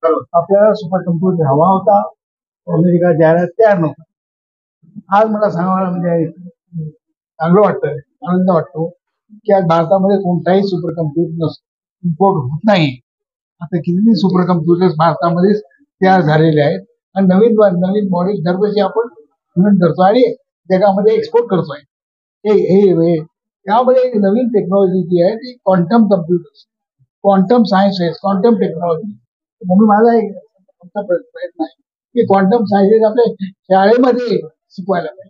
आपल्याला super computer हवा होता, अमेरिका जायला तयार नव्हता. आज मला सांगायला म्हणजे चांगलं वाटतं, आनंद वाटतो की आज भारतामध्ये कोणताही सुपर कम्प्युटर इम्पोर्ट होत नाही. आता किती सुपर कम्प्युटर्स भारतामध्येच तयार झालेले आहेत आणि नवीन नवीन मॉडेल दरवर्षी आपण इन्व्हेंट करतो आणि जगामध्ये एक्सपोर्ट करतोय. त्यामध्ये नवीन टेक्नॉलॉजी जी आहे ती quantum computers, quantum sciences, quantum technology. म्हणून माझा एक प्रयत्न आहे की क्वांटम सायन्सेस आपल्या शाळेमध्ये शिकवायला पाहिजे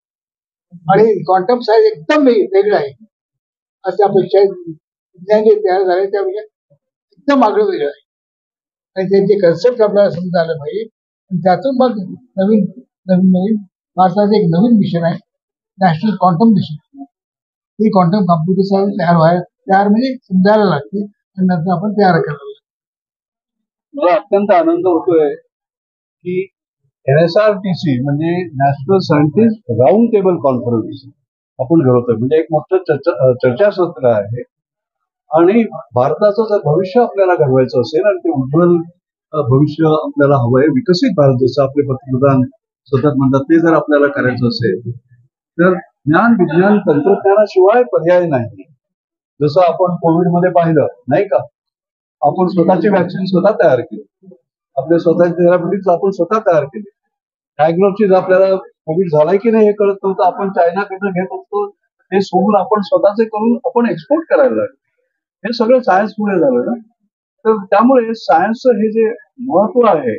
आणि क्वांटम सायन्स एकदम वेगळं आहे. अशा अपेक्षा विज्ञान जे तयार झाले त्यापेक्षा एकदम आगळं वेगळं आहे आणि त्यांचे कन्सेप्ट आपल्याला समजायला पाहिजे. त्यातून मग नवीन नवीन नवीन भारताचं एक नवीन मिशन आहे, नॅशनल क्वांटम मिशन. ही क्वांटम कम्प्युटर तयार म्हणजे समजायला लागते आणि नंतर आपण तयार करायला लागतो. मला अत्यंत आनंद होतोय की NSRTC म्हणजे national scientist round table conference आपण घडवतोय. म्हणजे एक मोठं चर्चासत्र आहे आणि भारताचं जर भविष्य आपल्याला घडवायचं असेल आणि ते उज्ज्वल भविष्य आपल्याला हवंय, विकसित भारत जसं आपले पंतप्रधान सतत म्हणतात, ते जर आपल्याला करायचं असेल तर ज्ञान विज्ञान तंत्रज्ञानाशिवाय पर्याय नाही. जसं आपण कोविडमध्ये पाहिलं नाही का, आपण स्वतःची वॅक्सिन स्वतः तयार केली, आपले स्वतःचे थेरापिटिक्स आपण स्वतः तयार केले. डायग्नोसिस आपल्याला कोविड झालाय की नाही हे कळत नव्हतं, आपण चायनाकडनं घेत होतो, ते सोडून आपण स्वतःचे करून आपण एक्सपोर्ट करायला लागलो. हे सगळं सायन्समुळे झालं ना. तर त्यामुळे सायन्सचं हे जे महत्व आहे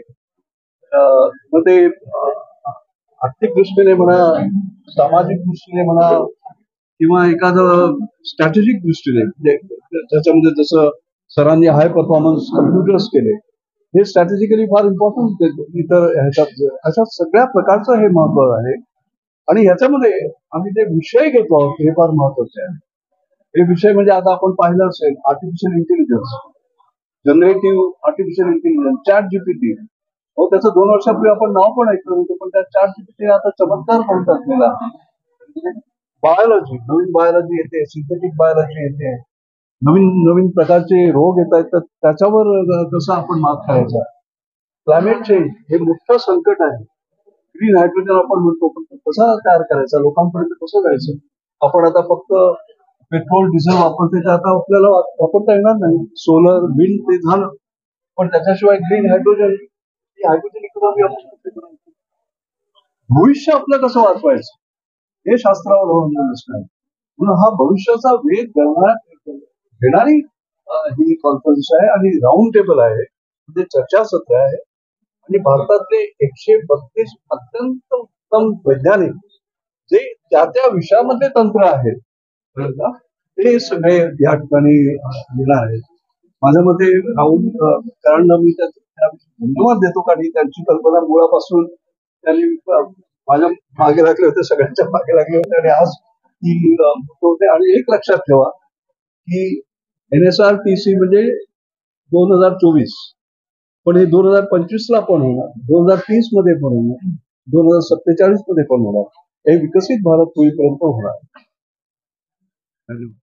ते आर्थिक दृष्टीने म्हणा, सामाजिक दृष्टीने म्हणा किंवा एखादं स्ट्रॅटेजिक दृष्टीने, त्याच्यामध्ये जसं सरांनी हाय परफॉर्मन्स कम्प्युटर्स केले, हे स्ट्रॅटेजिकली फार इम्पॉर्टंट. इतर ह्याच्यात अशा सगळ्या प्रकारचं हे महत्व आहे आणि ह्याच्यामध्ये आम्ही जे विषय घेतो हे फार महत्वाचे आहे. हे विषय म्हणजे आता आपण पाहिलं असेल artificial intelligence, generative artificial intelligence, ChatGPT. हो, त्याचं 2 वर्षापूर्वी आपण नाव पण ऐकलं होतं, पण त्या चॅट-जीपीटी आता चमत्कार म्हणून टाकलेला. बायोलॉजी, नवीन बायोलॉजी येते, सिंथेटिक बायोलॉजी येते, नवीन नवीन प्रकारचे रोग येत आहेत, तर त्याच्यावर कसं आपण मात करायचा. क्लायमेट चेंज हे मोठं संकट आहे. ग्रीन हायड्रोजन आपण म्हणतो, पण कसा तयार करायचा, लोकांपर्यंत कसं जायचं. आपण आता फक्त पेट्रोल डिझेल वापरते, तर आता आपल्याला वापरता येणार नाही. सोलर विंड ते झालं, पण त्याच्याशिवाय ग्रीन हायड्रोजन ही हायड्रोजन इकॉनॉमी आपण भविष्य आपलं कसं वाचवायचं हे शास्त्रावर अवलंबून असणार. म्हणून हा भविष्याचा वेग घेणारी ही कॉन्फरन्स आहे आणि राऊंड टेबल आहे, म्हणजे चर्चासत्र आहे आणि भारतातले 132 अत्यंत उत्तम वैज्ञानिक जे त्या विषयामध्ये तंत्र आहेत ते सगळे या ठिकाणी येणार आहेत. माझ्या मते राहुल कारण मी धन्यवाद देतो, कारण त्यांची कल्पना मुळापासून त्यांनी माझ्या मागे लागले होते, सगळ्यांच्या मागे लागले होते आणि आज ती होते. आणि एक लक्षात ठेवा की NSRTC म्हणजे 2024, पण हे 2025ला पण होणार, 2030 मध्ये पण होणार, 2047 मध्ये पण होणार. हे विकसित भारत होईपर्यंत होणार. धन्यवाद.